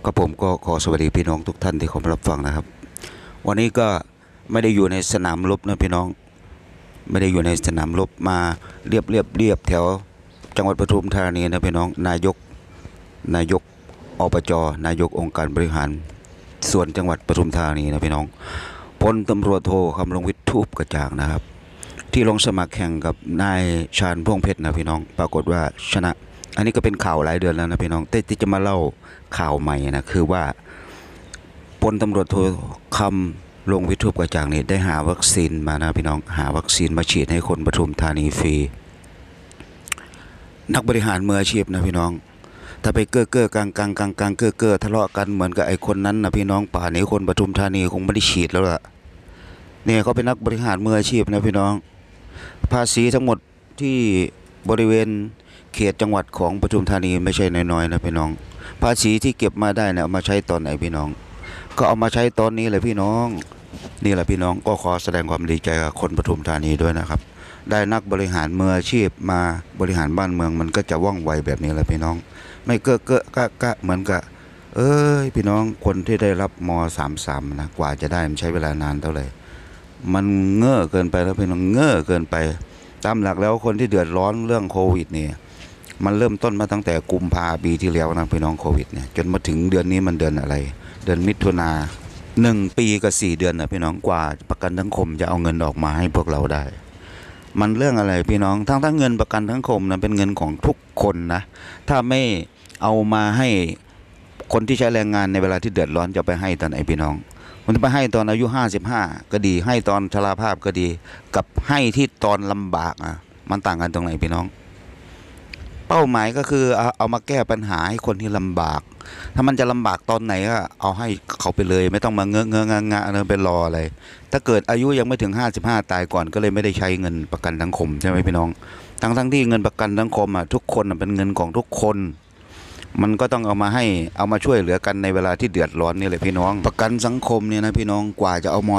ครับผมก็ขอสวัสดีพี่น้องทุกท่านที่เข้ามารับฟังนะครับวันนี้ก็ไม่ได้อยู่ในสนามรบนะพี่น้องไม่ได้อยู่ในสนามรบมาเรียบแถวจังหวัดปทุมธานีนะพี่น้องนายกอบจนายกองค์การบริหารส่วนจังหวัดปทุมธานีนะพี่น้องพลตำรวจโทคำลงวิทย์ทูปกระจ่างนะครับที่ลงสมัครแข่งกับนายชาญพวงเพชรนะพี่น้องปรากฏว่าชนะอันนี้ก็เป็นข่าวหลายเดือนแล้วนะพี่น้องแต่ที่จะมาเล่าข่าวใหม่นะคือว่าพลตำรวจโทคำลงวิทย์ทูปกระจ่างนี่ได้หาวัคซีนมานะพี่น้องหาวัคซีนมาฉีดให้คนปทุมธานีฟรีนักบริหารมืออาชีพนะพี่น้องถ้าไปเก้อกลางเก้อทะเลาะกันเหมือนกับไอ้คนนั้นนะพี่น้องป่านนี้คนปทุมธานีคงไม่ได้ฉีดแล้วล่ะเนี่ยเขาเป็นนักบริหารมืออาชีพนะพี่น้องภาษีทั้งหมดที่บริเวณเขตจังหวัดของปทุมธานีไม่ใช่น้อยๆนะพี่น้องภาษีที่เก็บมาได้เนี่ยเอามาใช้ตอนไหนพี่น้องก็เอามาใช้ตอนนี้เลยพี่น้องนี่แหละพี่น้องก็ขอแสดงความดีใจกับคนปทุมธานีด้วยนะครับได้นักบริหารมืออาชีพมาบริหารบ้านเมืองมันก็จะว่องไวแบบนี้แหละพี่น้องไม่เก้อกะเหมือนกับพี่น้องคนที่ได้รับม.33นะกว่าจะได้มันใช้เวลานานเท่าไหร่มันเง่อเกินไปแล้วพี่น้องเง่อเกินไปตามหลักแล้วคนที่เดือดร้อนเรื่องโควิดเนี่ยมันเริ่มต้นมาตั้งแต่กุมภาพันธ์ปีที่แล้วนะพี่น้องโควิดเนี่ยจนมาถึงเดือนนี้มันเดือนอะไรเดือนมิถุนา1 ปีกับ4 เดือนนะพี่น้องกว่าประกันสังคมจะเอาเงินออกมาให้พวกเราได้มันเรื่องอะไรพี่น้องทั้งเงินประกันสังคมนะเป็นเงินของทุกคนนะถ้าไม่เอามาให้คนที่ใช้แรงงานในเวลาที่เดือดร้อนจะไปให้ตอนไหนพี่น้องมันจะไปให้ตอนอายุ55ก็ดีให้ตอนชราภาพก็ดีกับให้ที่ตอนลำบากมันต่างกันตรงไหนพี่น้องเป้าหมายก็คือเอามาแก้ปัญหาให้คนที่ลำบากถ้ามันจะลำบากตอนไหนก็เอาให้เขาไปเลยไม่ต้องมาเงอะงะไปรออะไรถ้าเกิดอายุยังไม่ถึง55ตายก่อนก็เลยไม่ได้ใช้เงินประกันสังคมใช่ไหมพี่น้องทั้งที่เงินประกันสังคมทุกคนเป็นเงินของทุกคนมันก็ต้องเอามาช่วยเหลือกันในเวลาที่เดือดร้อนนี่แหละพี่น้องประกันสังคมเนี่ยนะพี่น้องกว่าจะเอาม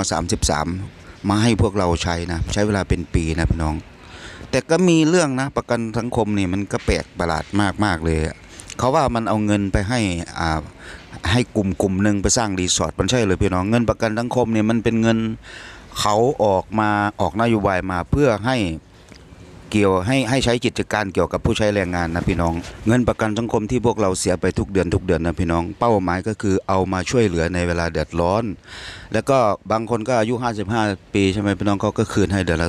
.33มาให้พวกเราใช้นะใช้เวลาเป็นปีนะพี่น้องแต่ก็มีเรื่องนะประกันสังคมนี่มันก็แปลกประหลาดมากเลยเขาว่ามันเอาเงินไปให้กลุ่มหนึ่งไปสร้างรีสอร์ทมันใช่เลยพี่น้องเงินประกันสังคมเนี่ยมันเป็นเงินเขาออกนโยบายมาเพื่อให้ให้ใช้กิจการเกี่ยวกับผู้ใช้แรงงานนะพี่น้องเงินประกันสังคมที่พวกเราเสียไปทุกเดือนนะพี่น้องเป้าหมายก็คือเอามาช่วยเหลือในเวลาเดือดร้อนแล้วก็บางคนก็อายุ55 ปีใช่ไหมพี่น้องเขาก็คืนให้เดือนละ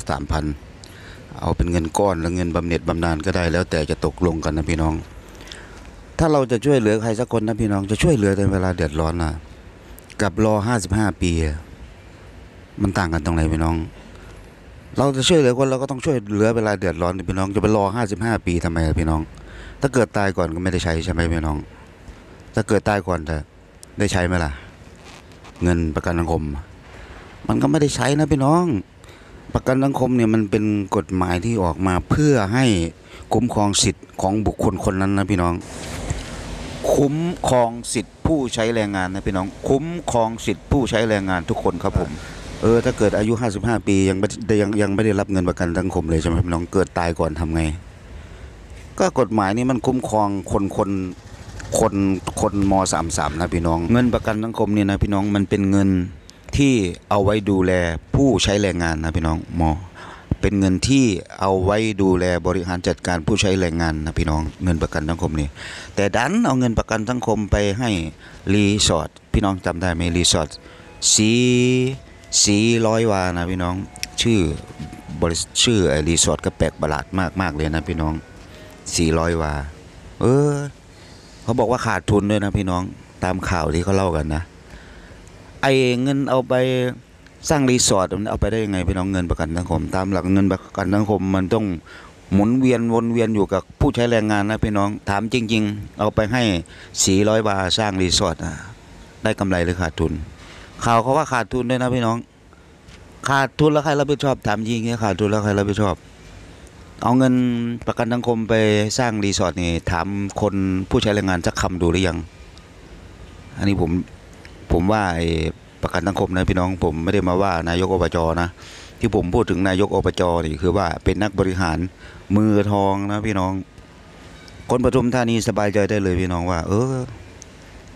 3,000เอาเป็นเงินก้อนแล้วเงินบำเหน็จบำนาญก็ได้แล้วแต่จะตกลงกันนะพี่น้องถ้าเราจะช่วยเหลือใครสักคนนะพี่น้องจะช่วยเหลือในเวลาเดือดร้อนนะกับรอ55 ปีมันต่างกันตรงไหนพี่น้องเราจะช่วยเหลือคนเราก็ต้องช่วยเหลือเวลาเดือดร้อนพี่น้องจะไปรอ55 ปีทำไมพี่น้องถ้าเกิดตายก่อนก็ไม่ได้ใช้ใช่ไหมพี่น้องถ้าเกิดตายก่อนจะได้ใช้ไหมล่ะเงินประกันสังคมมันก็ไม่ได้ใช้นะพี่น้องประกันสังคมเนี่ยมันเป็นกฎหมายที่ออกมาเพื่อให้คุ้มครองสิทธิ์ของบุคคลคนนั้นนะพี่น้องคุ้มครองสิทธิ์ผู้ใช้แรงงานนะพี่น้องคุ้มครองสิทธิ์ผู้ใช้แรงงานทุกคนครับผมถ้าเกิดอายุ55 ปียังไม่ได้รับเงินประกันสังคมเลยใช่ไหมพี่น้องเกิดตายก่อนทำไงก็กฎหมายนี้มันคุ้มครองคนม.33นะพี่น้องเงินประกันสังคมเนี่ยนะพี่น้องมันเป็นเงินที่เอาไว้ดูแลผู้ใช้แรงงานนะพี่น้องเป็นเงินที่เอาไว้ดูแลบริหารจัดการผู้ใช้แรงงานนะพี่น้องเงินประกันสังคมนี่แต่ดันเอาเงินประกันสังคมไปให้รีสอร์ทพี่น้องจำได้ไหมรีสอร์ทสีร้อยวานะพี่น้องชื่อไอ้รีสอร์ทก็แปลกประหลาดมากเลยนะพี่น้อง400 วาเขาบอกว่าขาดทุนด้วยนะพี่น้องตามข่าวที่เขาเล่ากันนะไอ้เงินเอาไปสร้างรีสอร์ทมันเอาไปได้ยังไงพี่น้องเงินประกันสังคมตามหลักเงินประกันสังคมมันต้องหมุนเวียนวนเวียนอยู่กับผู้ใช้แรงงานนะพี่น้องถามจริงๆเอาไปให้400 วาสร้างรีสอร์ทได้กำไรหรือขาดทุนข่าวเขาว่าขาดทุนด้วยนะพี่น้องขาดทุนแล้วใครรับผิดชอบถามจริงๆขาดทุนแล้วใครรับผิดชอบเอาเงินประกันสังคมไปสร้างรีสอร์ทนี่ถามคนผู้ใช้แรงงานสักคำดูหรือยังอันนี้ผมว่าไอ้ประกันสังคมนะพี่น้องผมไม่ได้มาว่านายกอบจนะที่ผมพูดถึงนายกอบจนี่คือว่าเป็นนักบริหารมือทองนะพี่น้องคนปทุมธานีสบายใจได้เลยพี่น้องว่า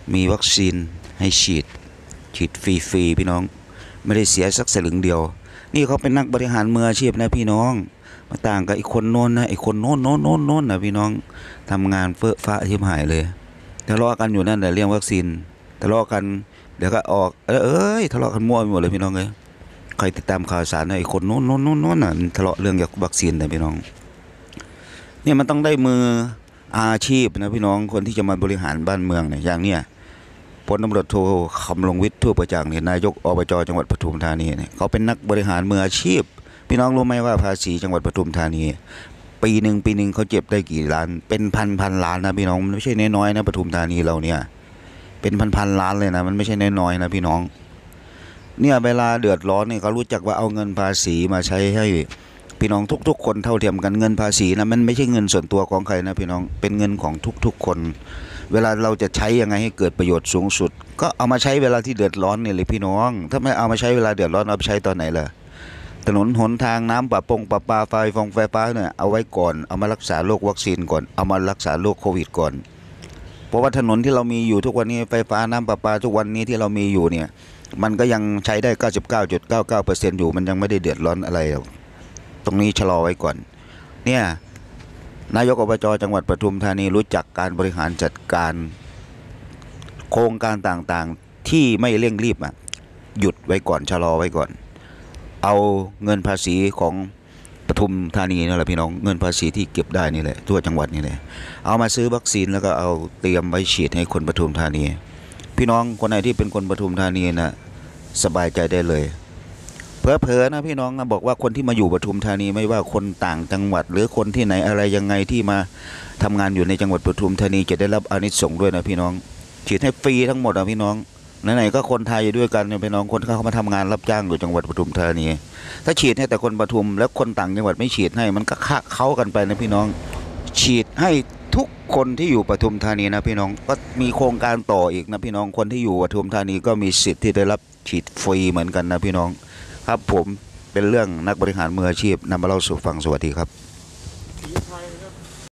มีวัคซีนให้ฉีดฟรีๆพี่น้องไม่ได้เสียสักสลึงเดียวนี่เขาเป็นนักบริหารมืออาชีพนะพี่น้องมาต่างกับไอ้คนโน้นนะไอ้คนโน้นนะพี่น้องทำงานเฟ้อฟ้าชิบหายเลยทะเลาะกันอยู่นั่นแหละเรื่องวัคซีนทะเลาะกันเดี๋ยวก็ออกทะเลาะกันมั่วไปหมดเลยพี่น้องเลยใครติดตามข่าวสารนะไอ้คนโน้นน่ะทะเลาะเรื่องเกี่ยวกับวัคซีนนะพี่น้องเนี่ยมันต้องได้มืออาชีพนะพี่น้องคนที่จะมาบริหารบ้านเมืองเนี่ยอย่างเนี้ยพลตำรวจโทคำลงวิทย์ทั่วประจักษ์เนี่ยนายกอบจจังหวัดปทุมธานีเนี่ยเขาเป็นนักบริหารมืออาชีพพี่น้องรู้ไหมว่าภาษีจังหวัดปทุมธานีปีหนึ่งเขาเจ็บได้กี่ล้านเป็นพันล้านนะพี่น้องมันไม่ใช่น้อยๆนะปทุมธานีเราเนี่ยเป็นพันล้านเลยนะมันไม่ใช่น้อยๆนะพี่น้องเนี่ยเวลาเดือดร้อนเนี่ยเขารู้จักว่าเอาเงินภาษีมาใช้ให้พี่น้องทุกๆคนเท่าเทียมกันเงินภาษีนะมันไม่ใช่เงินส่วนตัวของใครนะพี่น้องเป็นเงินของทุกๆคนเวลาเราจะใช้ยังไงให้เกิดประโยชน์สูงสุดก็เอามาใช้เวลาที่เดือดร้อนเนี่ยเลยพี่น้องถ้าไม่เอามาใช้เวลาเดือดร้อนเอาไปใช้ตอนไหนล่ะถนนหนทางน้ำประปาไฟฟ้าเนี่ยเอาไว้ก่อนเอามารักษาโรควัคซีนก่อนเอามารักษาโรคโควิดก่อนเพราะว่าถนนที่เรามีอยู่ทุกวันนี้ไฟฟ้าน้ำประปาทุกวันนี้ที่เรามีอยู่เนี่ยมันก็ยังใช้ได้ 99.99% อยู่มันยังไม่ได้เดือดร้อนอะไรหรอกตรงนี้ชะลอไว้ก่อนเนี่ยนายกอบจจังหวัดปทุมธานีรู้จักการบริหารจัดการโครงการต่างๆที่ไม่เร่งรีบหยุดไว้ก่อนชะลอไว้ก่อนเอาเงินภาษีของปทุมธานีนี่แหละพี่น้องเงินภาษีที่เก็บได้นี่แหละทั่วจังหวัดนี่แหละเอามาซื้อวัคซีนแล้วก็เอาเตรียมไว้ฉีดให้คนปทุมธานีพี่น้องคนไหนที่เป็นคนปทุมธานีนะสบายใจได้เลยเผลอๆนะพี่น้องนะบอกว่าคนที่มาอยู่ปทุมธานีไม่ว่าคนต่างจังหวัดหรือคนที่ไหนอะไรยังไงที่มาทำงานอยู่ในจังหวัดปทุมธานีจะได้รับอานิสงส์ด้วยนะพี่น้องฉีดให้ฟรีทั้งหมดพี่น้องไหนๆก็คนไทยด้วยกันเนี่ยพี่น้องคนเขามาทำงานรับจ้างอยู่จังหวัดปทุมธานีถ้าฉีดให้แต่คนปทุมแล้วคนต่างจังหวัดไม่ฉีดให้มันก็คะเข้ากันไปนะพี่น้องฉีดให้ทุกคนที่อยู่ปทุมธานีนะพี่น้องก็มีโครงการต่ออีกนะพี่น้องคนที่อยู่ปทุมธานีก็มีสิทธิ์ที่ได้รับฉีดฟรีเหมือนกันนะพี่น้องครับผมเป็นเรื่องนักบริหารมืออาชีพนำมาเล่าสู่ฟังสวัสดีครับ